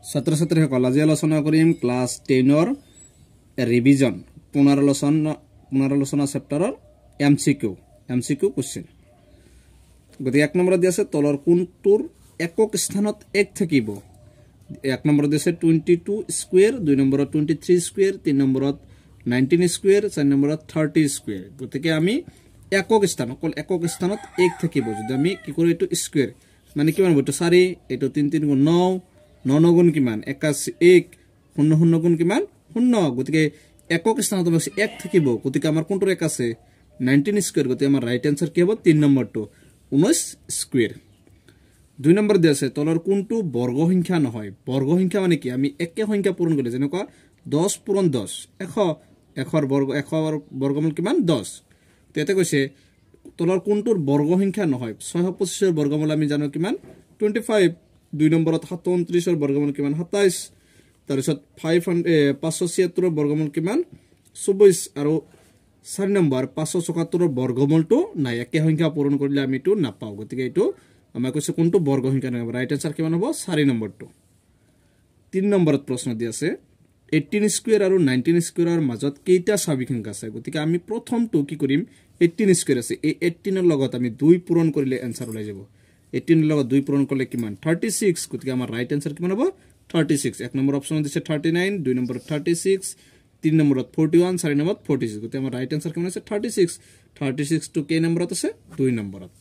ছাত্ৰ ছাত্ৰীসকল আজি আলোচনা কৰিম ক্লাছ 10ৰ ৰিভিজন পুনৰালোচনা চেপ্টাৰৰ MCQ কোৱেশ্চন গতি এক নম্বৰ দি আছে তলৰ কোনটোৰ একক স্থানত 1 থাকিব এক নম্বৰ দি আছে 22 স্কয়াৰ দুই নম্বৰত 23 স্কয়াৰ তিন নম্বৰত 19 স্কয়াৰ চাৰি নম্বৰত 30 স্কয়াৰ গতিকে আমি একক স্থানত 1 থাকিব যদি আমি কি কৰো এটো স্কয়াৰ মানে কিমান হ'ব তো 4 এটো 3 3 গুণ 9 9 গুণ কিমান 1 0 0 গুণ কিমান 0 গতিকে একক স্থানত 1 থাকিব গতিকে আমাৰ কোনটোৰ এক আছে 19 স্কয়াৰ গতিকে আমাৰ ৰাইট আনসাৰ কি হ'ব 3 নম্বৰটো 19 স্কয়াৰ দুই নম্বৰ দি আছে তলৰ কোনটো বৰ্গ সংখ্যা নহয় বৰ্গ সংখ্যা মানে কি আমি একে সংখ্যা পূৰণ কৰিলে যেনেকুৱা 10 পূৰণ 10 100 100 বৰ্গমূল কিমান 10 তেতে কৈছে তলৰ কোনটোৰ বৰ্গ সংখ্যা নহয় 625 ৰ বৰ্গমূল আমি জানো কিমান 25 দুই নম্বৰত 27 ৰ বৰ্গমূল কিমান 27 তাৰ পিছত 576 ৰ বৰ্গমূল কিমান 24 আৰু 4 নম্বৰ 574 ৰ বৰ্গমূলটো নাই একে সংখ্যা পূৰণ কৰিলে আমি তো নাপাও গতিকে এটো আমাৰ কৈছে কোনটো বৰ্গ সংখ্যা নহয় ৰাইট আনসাৰ কিমান হ'ব 4 নম্বৰটো 3 নম্বৰত প্ৰশ্ন দি আছে 18 স্কয়াৰ আৰু 19 স্কয়াৰৰ মাজত কেইটা স্বাভাৱিক সংখ্যা আছে গতিকে আমি প্ৰথমটো কি কৰিম 18 স্কয়াৰ আছে এই 18 ৰ লগত আমি 2 পূৰণ কৰিলে आंसर ওলাই যাব 18 ৰ লগত 2 পূৰণ কৰিলে কিমান 36 গতিকে আমাৰ ৰাইট আনসাৰ কিমান হ'ব 36 এক নম্বৰ অপচন দিছে 39 দুই নম্বৰত 36 তিন নম্বৰত 41 চাৰি নম্বৰত 46 গতিকে আমাৰ ৰাইট আনসাৰ কিমান আছে 36 টো কে নম্বৰত আছে 2 নম্বৰত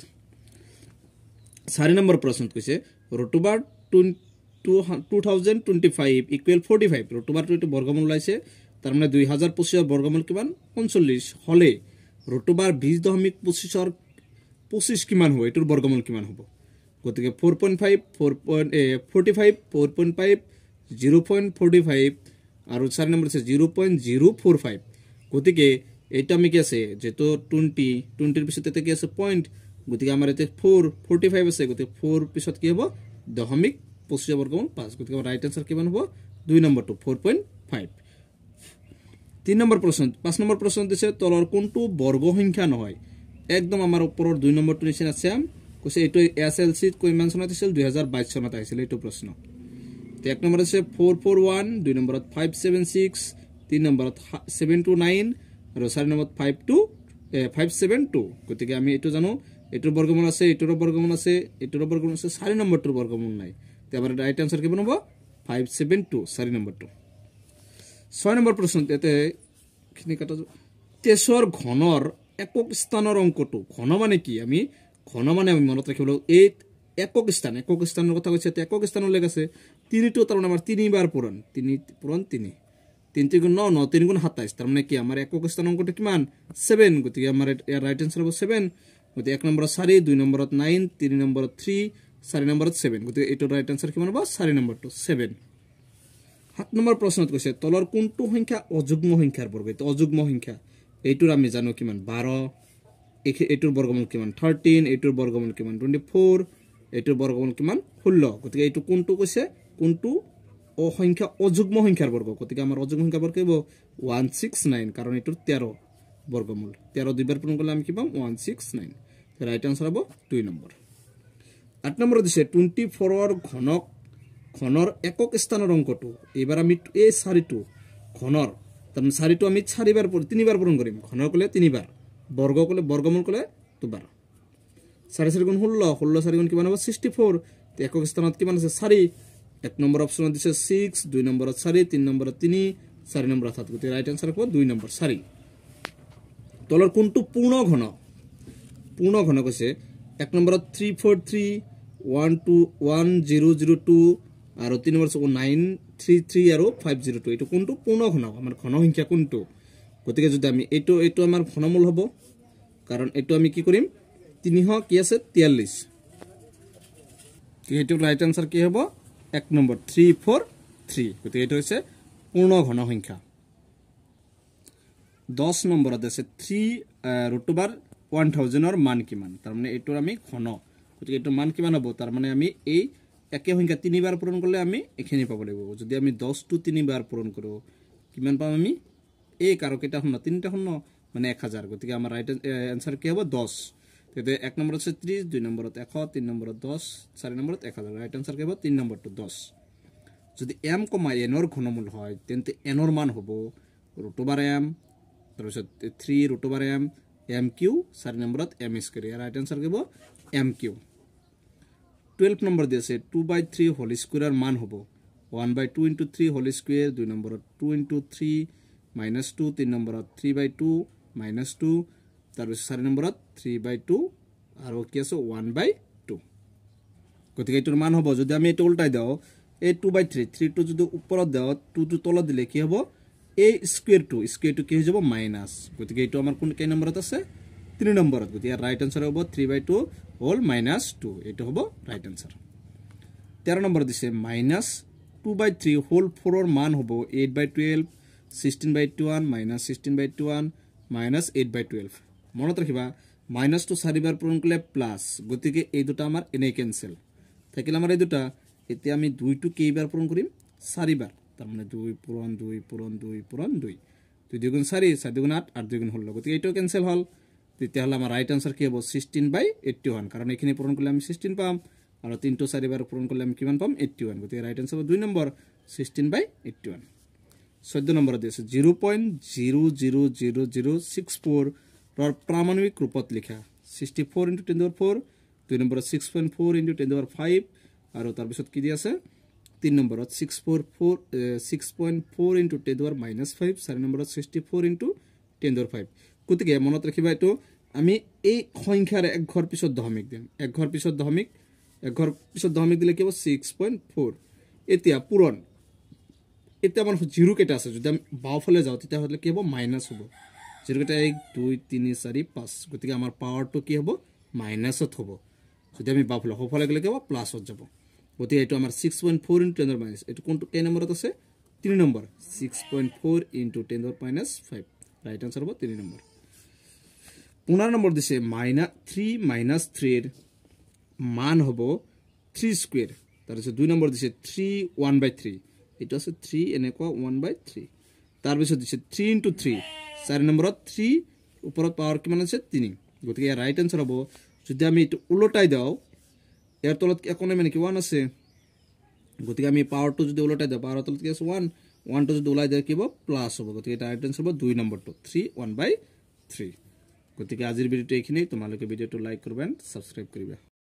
4 নম্বৰ প্ৰশ্নত কৈছে ৰুটুবাৰ 2025 ইকুৱেল 45 ৰুটুবাৰটো এটো বৰ্গমূল ওলাইছে তাৰ মানে 2025 ৰ বৰ্গমূল কিমান 45 হলে ৰুটুবাৰ 20.25 ৰ 25 কিমান হ'ব এটোৰ বৰ্গমূল কিমান হ'ব গতিকে 4.5 4.45 4.5 0.45 আৰু 4 নম্বৰ আছে 0.045 গতিকে এটা আমি কি আছে যেটো 20 ৰ পিছত এটা কি আছে পইণ্ট গতিকে আমাৰ এতে 45 আছে গতিকে 4 পিছত কি হ'ব দশমিক 25 বৰ্গমূল 5 গতিকে ৰাইট আনসাৰ কিমান হ'ব 2 নম্বৰটো 4.5 3 নম্বৰ প্ৰশ্ন 5 নম্বৰ প্ৰশ্ন দিছে তলৰ কোনটো বৰ্গ সংখ্যা নহয় একদম আমাৰ ওপৰৰ 2 নম্বৰটো নিচিনা আছে কৈছে এটো HSLC কিমান চনত আছিল 2022 চনত আহিছিল এটো প্ৰশ্ন এক নম্বৰ আছে 441 দুই নম্বৰত 576 তিন নম্বৰত 729 আৰু চাৰি নম্বৰত 572 গতিকে আমি এটো জানো এটোৰ বৰ্গমূল আছে এটোৰ বৰ্গমূল আছে এটোৰ বৰ্গমূল আছে 4 নম্বৰটোৰ বৰ্গমূল নাই তে আমাৰ ৰাইট আনসাৰ কি বনাব 572 4 নম্বৰটো 6 নম্বৰ প্ৰশ্ন এতে খিনি কাটা তেছৰ ঘনৰ একক স্থানৰ অংকটো ঘন মানে কি আমি মনত ৰাখিব এই একক স্থানৰ কথা কৈছে একক স্থানৰ লেখ আছে 3 টো তাৰ মানে আমাৰ 3 বাৰ পূৰণ 3 পূৰণ 3 3 গুণ 9 3 গুণ 27 তাৰ মানে কি আমাৰ একক স্থানৰ অংকটো কিমান 7 গতিকে আমাৰ ৰাইট আনসাৰ হ'ব 7 গতিকে এক নম্বৰত 4 দুই নম্বৰত 9 তিনি নম্বৰত 3 চাৰি নম্বৰত 7 গতিকে এটো ৰাইট আনসাৰ কিমান হ'ব 4 নম্বৰটো 7 7 নম্বৰ প্ৰশ্নত কৈছে তলৰ কোনটো সংখ্যা অযুগ্ম সংখ্যাৰ বৰ্গ এটো অযুগ্ম সংখ্যা এইটোৰ আমি জানো কিমান 12 এটোৰ বৰ্গমূল কিমান 13 এটোৰ বৰ্গমূল কিমান 24 এটোৰ বৰ্গমূল কিমান 16 গতিকে এইটো কোনটো কৈছে কোনটো অসংখ্যা অযুগ্ম সংখ্যাৰ বৰ্গ গতিকে আমাৰ অযুগ্ম সংখ্যাৰ বৰ্গ হ'ব 169 কাৰণ এটোৰ 13 বৰ্গমূল 13 দুইবাৰ পূৰণ কৰিলে আমি কি পাম 169 ৰাইট আনসাৰ হ'ব 2 নম্বৰ 8 নম্বৰ দিছে 24 ৰ ঘনৰ একক স্থানৰ অংকটো এবাৰ আমি এই 4টো ঘনৰ তাৰ 4টো আমি 3বাৰ পূৰণ কৰিম ঘনৰ কলে 3বাৰ বৰ্গ কলে বৰ্গমূল কলে 2বাৰ 4 গুণ 16 4 গুণ কিমান হ'ব 64 তে একক স্থানত কিমান আছে 4 এক নম্বৰ অপচনত দিছে 6 দুই নম্বৰত 4 তিন নম্বৰত 3 4 নম্বৰত 7 গতিকে ৰাইট আনসাৰ হ'ব 2 নম্বৰ 4 তলৰ কোনটো পূৰ্ণ ঘন কৈছে এক নম্বৰত 343 1002 আৰু 3 নম্বৰ 933 আৰু 502 এটো কোনটো পূৰ্ণ ঘন আমাৰ ঘন সংখ্যা কোনটো গতিকে যদি আমি এটো আমাৰ ঘনমূল হ'ব কাৰণ এটো আমি কি কৰিম 3 কি আছে 43 এটো ৰাইট আনসাৰ কি হ'ব এক নম্বৰ 343 গতিকে এটো হৈছে পূৰ্ণ ঘন সংখ্যা 10 নম্বৰত আছে 3 √1000 ৰ মান কিমান তাৰ মানে এটোৰ আমি ঘন গতিকে এটো মান কিমান হ'ব তাৰ মানে আমি এই একে সংখ্যা 3বাৰ পূৰণ কৰিলে আমি এখিনি পাব লাগিব যদি আমি 10 টো 3বাৰ পূৰণ কৰো কিমান পাম আমি এই কাৰকেটা শূন্য 3টা শূন্য মানে 1000 গতিকে আমাৰ ৰাইট আনসাৰ কি হ'ব 10 তেতে এক নম্বৰত আছে 30 দুই নম্বৰত 100 তিন নম্বৰত 10 চাৰি নম্বৰত 1000 ৰাইট আনসাৰ কি হ'ব 3 নম্বৰটো 10 যদি m, n ৰ ঘনমূল হয় তেন্তে n ৰ মান হ'ব √m তাৰপিছত 3 √m mq 4 নম্বৰত m স্কয়াৰ ইয়াৰ ৰাইট আনসাৰ হ'ব mq 12 নম্বৰ দিছে 2/3 হোল স্কয়াৰৰ মান হ'ব 1/2 * 3 হোল স্কয়াৰ 2 নম্বৰত 2 * 3 - 2 3 নম্বৰত 3/2 - 2 তাৰপিছত 4 নম্বৰত 3/2 আৰু কি আছে 1/2 গতিকে এটোৰ মান হ'ব যদি আমি এটা উল্টাই দাও এই 2/3 3 টো যদি ওপৰত দাও 2 টো তলত দিলে কি হ'ব এই স্কয়াৰটো কি হৈ যাব মাইনাস গতিকে এটো আমাৰ কোন কে নম্বৰত আছে 3 নম্বৰত গতিকে ৰাইট আনসাৰ হ'ব 3/2 হোল -2 এটো হ'ব ৰাইট আনসাৰ 13 নম্বৰ দিছে -2/3 হোল 4 ৰ মান হ'ব 8/12 16/21 -16/21 -8/12 মনত ৰাখিবা মাইনাস টো 4 বাৰ পূৰণ কৰিলে প্লাস গতিকে এই দুটা আমাৰ এনে ক্যান্সেল থাকিলে আমাৰ এই দুটা এতিয়া আমি 2 টো কেইবাৰ পূৰণ কৰিম 4 বাৰ তাৰ মানে 2 পূৰণ 2 পূৰণ 2 পূৰণ 2 2 দুগুণ 4 4 দুগুণ 8 8 দুগুণ 16 গতিকে এইটো ক্যান্সেল হল তেতিয়া হল আমাৰ ৰাইট আনসাৰ কি হ'ব 16/81 কাৰণ এখিনি পূৰণ কৰিলে আমি 16 পাম আৰু 3 টো 4 বাৰ পূৰণ কৰিলে আমি কিমান পাম 81 গতিকে ৰাইট আনসাৰ হ'ব 2 নম্বৰ 16/81 14 নম্বৰ দিছে 0.00064 ৰ প্ৰামাণিক ৰূপত লিখা 64 * 10^4 2 নম্বৰত 6.4 * 10^5 আৰু তাৰ পিছত কি দি আছে 3 নম্বৰত 6.4 * 10^-5 4 নম্বৰত 64 * 10^5 গতিকে মনত ৰাখিবা এটো আমি এই সংখ্যাৰ এক ঘৰ পিছত দশমিক দিম এক ঘৰ পিছত দশমিক দিলে কি হ'ব 6.4 এতিয়া পূৰণ এতিয়া আমাৰ 0 কেটা আছে যদি আমি বাওফালে যাও তেতিয়া হলে কি হ'ব মাইনাস হ'ব 0 কেটা 1 2 3 4 5 গতিকে আমাৰ পাৱাৰটো কি হ'ব মাইনাসত হ'ব যদি আমি বাওফালে হফালে গলে কি হ'ব প্লাসত যাব গতিকে এটো আমাৰ 6.4 * 10^-, এটো কোনটো কে নম্বৰত আছে 3 নম্বৰ 6.4 * 10^-5 ৰাইট আনসাৰ হ'ব 3 নম্বৰ 15 নম্বৰ দিছে -3 - 3 ৰ মান হ'ব 3 স্কয়াৰ তাৰপিছত 2 নম্বৰ দিছে 3 1/3 এটো আছে 3 এনেকুৱা 1/3 তাৰ পিছত দিছে 3 * 3 4 নম্বৰত 3 ওপৰত পাৱাৰ কিমান আছে 3 গতিকে ৰাইট আনসাৰ হ'ব যদি আমি এটো উলটাই দাও ইয়াৰ তলত একোনে মানে কি 1 আছে গতিকে আমি পাৱাৰটো যদি উলটাই দাও পাৱাৰৰ তলত কি আছে 1 টো যদি উলাই দাও কি হ'ব প্লাস হ'ব গতিকে এটা ৰাইট আনসাৰ হ'ব 2 নম্বৰটো 3 1/3 গতিকে আজিৰ ভিডিওটো এইখিনি তোমালোকে ভিডিওটো লাইক কৰিবা এণ্ড সাবস্ক্ৰাইব কৰিবা